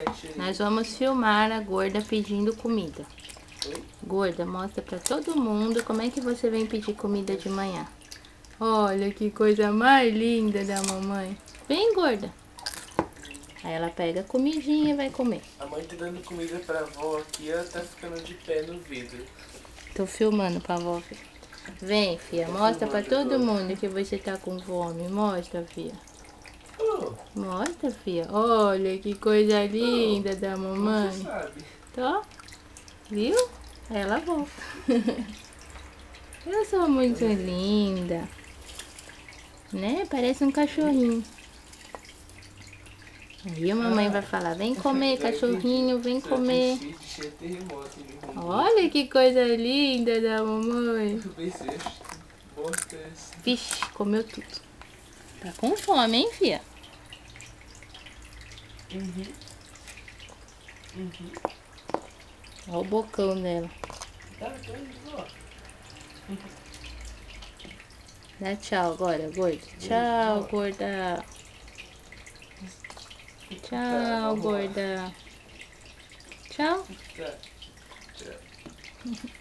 Nós vamos filmar a gorda pedindo comida. Gorda, mostra pra todo mundo como é que você vem pedir comida de manhã. Olha que coisa mais linda da mamãe. Vem, gorda. Aí ela pega a comidinha e vai comer. A mãe tá dando comida pra avó aqui, ela tá ficando de pé no vidro. Tô filmando pra avó ver. Vem, filha, mostra pra todo mundo que você tá com fome. Mostra, filha. Mostra, filha. Olha que coisa linda da mamãe. Você sabe. Tô? Viu? Ela volta. Eu sou muito linda. Né? Parece um cachorrinho. Aí a mamãe vai falar, vem comer, cachorrinho, vem comer. Olha que coisa linda da mamãe. Vixe, comeu tudo. Tá com fome, hein, filha? Olha o bocão dela. Dá tchau agora, gorda. Tchau, gorda. Tchau, gorda. Tchau. Tchau.